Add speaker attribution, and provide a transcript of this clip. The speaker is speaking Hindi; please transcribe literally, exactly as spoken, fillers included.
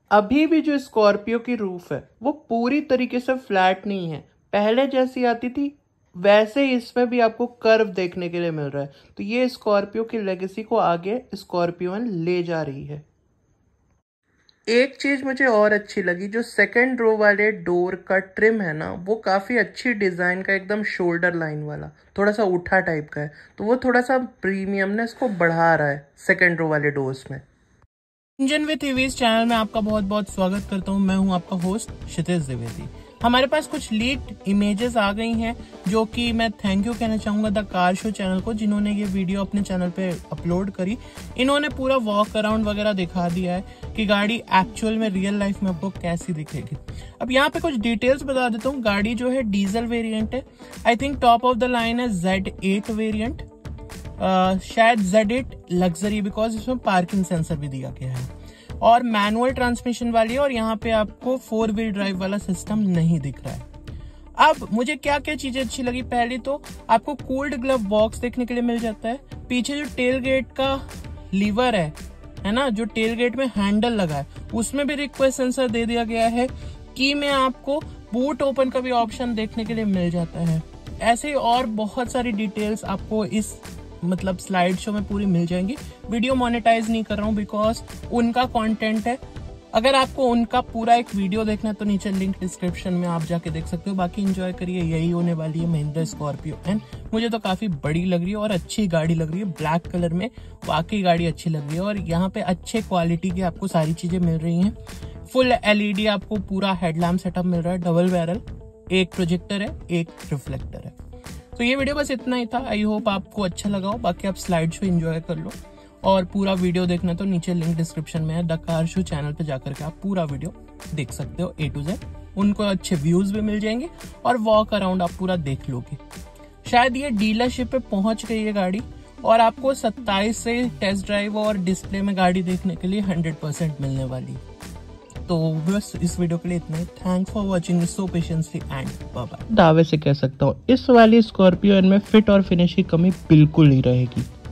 Speaker 1: अभी भी जो स्कॉर्पियो की रूफ है वो पूरी तरीके से फ्लैट नहीं है, पहले जैसी आती थी वैसे ही इसमें भी आपको कर्व देखने के लिए मिल रहा है। तो ये स्कॉर्पियो की लेगेसी को आगे स्कॉर्पियो ले जा रही है। एक चीज मुझे और अच्छी लगी, जो सेकंड रो वाले डोर का ट्रिम है ना, वो काफी अच्छी डिजाइन का, एकदम शोल्डर लाइन वाला, थोड़ा सा उठा टाइप का है। तो वो थोड़ा सा प्रीमियमनेस को बढ़ा रहा है सेकंड रो वाले डोर्स में।
Speaker 2: इंजन विद ईवीज चैनल में आपका बहुत बहुत स्वागत करता हूं। मैं हूं आपका होस्ट क्षितिज द्विवेदी। हमारे पास कुछ लीक्ड इमेजेस आ गई हैं, जो कि मैं थैंक यू कहना चाहूंगा द कार शो चैनल को, जिन्होंने ये वीडियो अपने चैनल पे अपलोड करी। इन्होंने पूरा वॉक अराउंड वगैरह दिखा दिया है कि गाड़ी एक्चुअल में रियल लाइफ में आपको कैसी दिखेगी। अब यहाँ पे कुछ डिटेल्स बता देता हूँ। गाड़ी जो है डीजल वेरियंट है। I think top of the line है जेड एट वेरियंट, Uh, शायद जेड एट लग्जरी, बिकॉज इसमें पार्किंग सेंसर भी दिया गया है, और मैनुअल ट्रांसमिशन वाली है, और यहाँ पे आपको फोर व्हील ड्राइव वाला सिस्टम नहीं दिख रहा है। अब मुझे क्या क्या चीजें अच्छी लगी, पहली तो आपको कूल्ड ग्लव बॉक्स देखने के लिए मिल जाता है। पीछे जो टेल गेट का लीवर है है ना, जो टेल गेट में हैंडल लगा है, उसमें भी रिक्वेस्ट सेंसर दे दिया गया है। की में आपको बूट ओपन का भी ऑप्शन देखने के लिए मिल जाता है। ऐसे ही और बहुत सारी डिटेल्स आपको इस मतलब स्लाइड शो में पूरी मिल जाएंगी। वीडियो मोनेटाइज नहीं कर रहा हूँ बिकॉज उनका कंटेंट है। अगर आपको उनका पूरा एक वीडियो देखना है तो नीचे लिंक डिस्क्रिप्शन में आप जाके देख सकते हो। बाकी एंजॉय करिए। यही होने वाली है महिंद्रा स्कॉर्पियो एंड मुझे तो काफी बड़ी लग रही है और अच्छी गाड़ी लग रही है। ब्लैक कलर में वाकई गाड़ी अच्छी लग रही है, और यहाँ पे अच्छे क्वालिटी की आपको सारी चीजें मिल रही है। फुल एलईडी आपको पूरा हेडलैम्प सेटअप मिल रहा है, डबल बैरल, एक प्रोजेक्टर है, एक रिफ्लेक्टर है। तो ये वीडियो बस इतना ही था। आई होप आपको अच्छा लगा हो। बाकी आप स्लाइड शो एंजॉय कर लो, और पूरा वीडियो देखना तो नीचे लिंक डिस्क्रिप्शन में है। द कार शो चैनल पे जाकर के आप पूरा वीडियो देख सकते हो ए टू जेड। उनको अच्छे व्यूज भी मिल जाएंगे और वॉक अराउंड आप पूरा देख लोगे। शायद ये डीलरशिप पे पहुंच गई है गाड़ी, और आपको सत्ताईस से टेस्ट ड्राइव और डिस्प्ले में गाड़ी देखने के लिए हंड्रेड परसेंट मिलने वाली। तो बस इस वीडियो के लिए इतना ही। Thanks for watching so patiently and bye bye.
Speaker 1: दावे से कह सकता हूँ इस वाली स्कॉर्पियो में फिट और फिनिश की कमी बिल्कुल नहीं रहेगी।